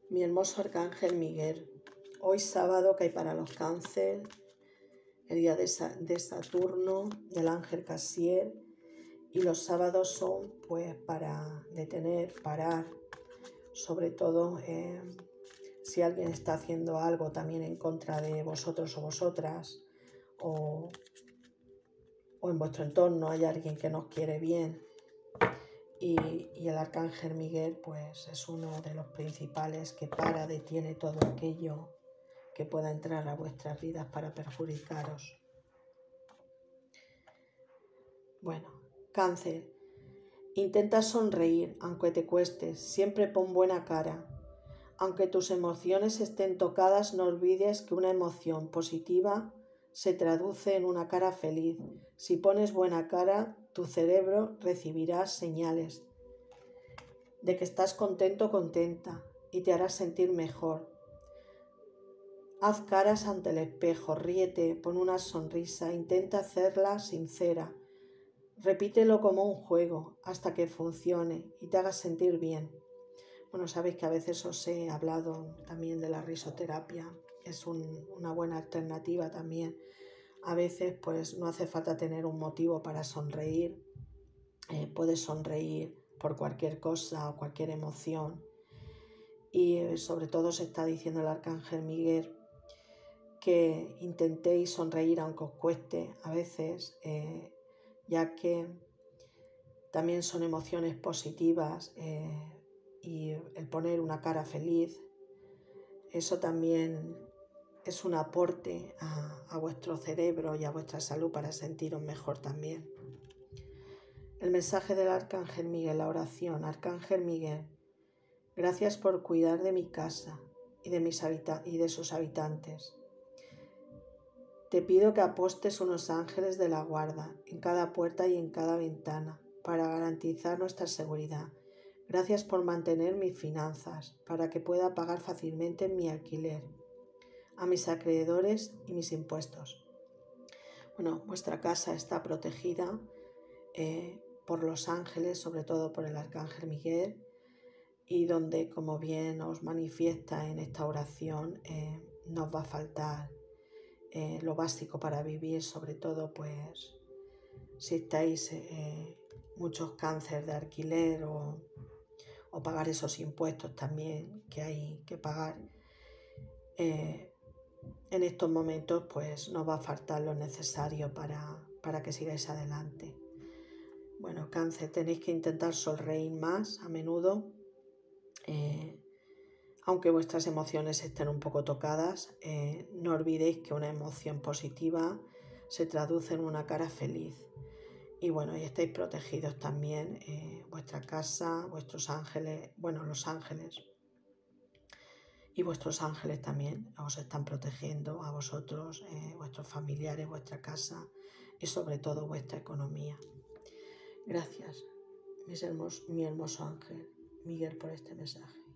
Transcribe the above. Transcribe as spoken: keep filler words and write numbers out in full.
Mi hermoso arcángel Miguel, hoy sábado que hay para los cáncer, el día de, Sa de Saturno, del ángel Casiel, y los sábados son pues para detener, parar, sobre todo eh, si alguien está haciendo algo también en contra de vosotros o vosotras, o, o en vuestro entorno hay alguien que nos quiere bien. Y, y el arcángel Miguel pues es uno de los principales que para, detiene todo aquello que pueda entrar a vuestras vidas para perjudicaros. Bueno, Cáncer, intenta sonreír aunque te cueste, siempre pon buena cara. Aunque tus emociones estén tocadas, no olvides que una emoción positiva se traduce en una cara feliz. Si pones buena cara, tu cerebro recibirá señales de que estás contento o contenta y te harás sentir mejor. Haz caras ante el espejo, ríete, pon una sonrisa, intenta hacerla sincera. Repítelo como un juego hasta que funcione y te haga sentir bien. Bueno, sabéis que a veces os he hablado también de la risoterapia. Es un, una buena alternativa también. A veces pues no hace falta tener un motivo para sonreír. Eh, puedes sonreír por cualquier cosa o cualquier emoción. Y eh, sobre todo se está diciendo el arcángel Miguel que intentéis sonreír aunque os cueste a veces, eh, ya que también son emociones positivas eh, y el poner una cara feliz, eso también es un aporte a, a vuestro cerebro y a vuestra salud para sentiros mejor también. El mensaje del arcángel Miguel, la oración. Arcángel Miguel, gracias por cuidar de mi casa y de, mis habita- y de sus habitantes. Te pido que apostes unos ángeles de la guarda en cada puerta y en cada ventana para garantizar nuestra seguridad. Gracias por mantener mis finanzas para que pueda pagar fácilmente mi alquiler, a mis acreedores y mis impuestos. Bueno, vuestra casa está protegida eh, por los ángeles, sobre todo por el arcángel Miguel, y donde, como bien os manifiesta en esta oración, eh, no os va a faltar Eh, lo básico para vivir, sobre todo pues si estáis eh, muchos cáncer de alquiler o, o pagar esos impuestos también que hay que pagar. Eh, en estos momentos pues no va a faltar lo necesario para, para que sigáis adelante. Bueno, cáncer, tenéis que intentar sonreír más a menudo. Eh, Aunque vuestras emociones estén un poco tocadas, eh, no olvidéis que una emoción positiva se traduce en una cara feliz. Y bueno, y estáis protegidos también, eh, vuestra casa, vuestros ángeles, bueno, los ángeles. Y vuestros ángeles también os están protegiendo a vosotros, eh, vuestros familiares, vuestra casa y sobre todo vuestra economía. Gracias, mis hermos, mi hermoso ángel Miguel, por este mensaje.